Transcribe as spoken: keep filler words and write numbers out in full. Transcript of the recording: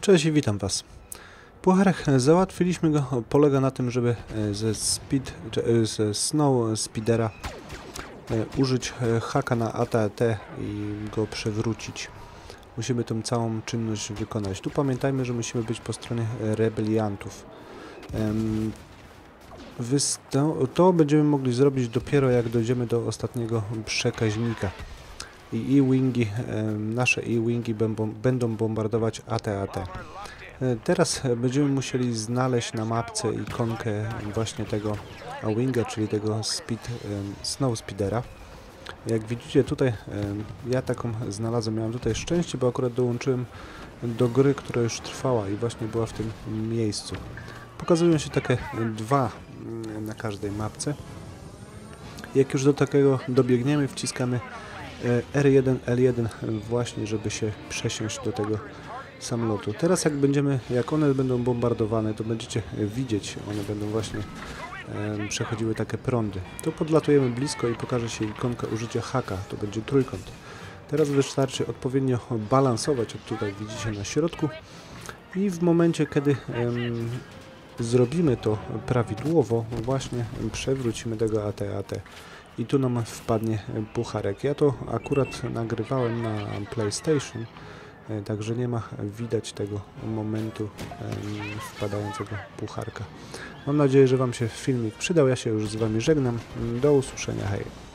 Cześć i witam Was. Pucharek załatwiliśmy go, polega na tym, żeby ze, speed, ze Snow Speedera użyć haka na A T A T i go przewrócić. Musimy tą całą czynność wykonać. Tu pamiętajmy, że musimy być po stronie rebeliantów. To będziemy mogli zrobić dopiero jak dojdziemy do ostatniego przekaźnika. I E-Wingi, nasze E-Wingi będą bombardować A T A T. Teraz będziemy musieli znaleźć na mapce ikonkę właśnie tego A-Winga, czyli tego speed, Snow Speedera. Jak widzicie tutaj, ja taką znalazłem, miałem tutaj szczęście, bo akurat dołączyłem do gry, która już trwała i właśnie była w tym miejscu. Pokazują się takie dwa na każdej mapce. Jak już do takiego dobiegniemy, wciskamy R jeden, L jeden właśnie, żeby się przesiąść do tego samolotu. Teraz jak będziemy, jak one będą bombardowane, to będziecie widzieć, one będą właśnie e, przechodziły takie prądy. To podlatujemy blisko i pokaże się ikonka użycia haka, to będzie trójkąt. Teraz wystarczy odpowiednio balansować, jak tutaj widzicie na środku, i w momencie, kiedy em, zrobimy to prawidłowo, właśnie przewrócimy tego A T A T. I tu nam wpadnie pucharek. Ja to akurat nagrywałem na PlayStation, także nie ma widać tego momentu wpadającego pucharka. Mam nadzieję, że Wam się filmik przydał. Ja się już z Wami żegnam. Do usłyszenia. Hej!